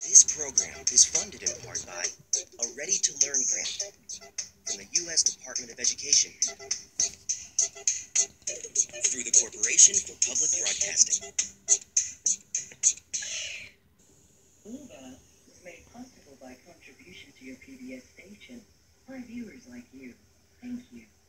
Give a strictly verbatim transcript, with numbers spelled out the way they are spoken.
This program is funded in part by a Ready to Learn grant from the U S Department of Education through the Corporation for Public Broadcasting. Boohbah is made possible by contributions to your P B S station by viewers like you. Thank you.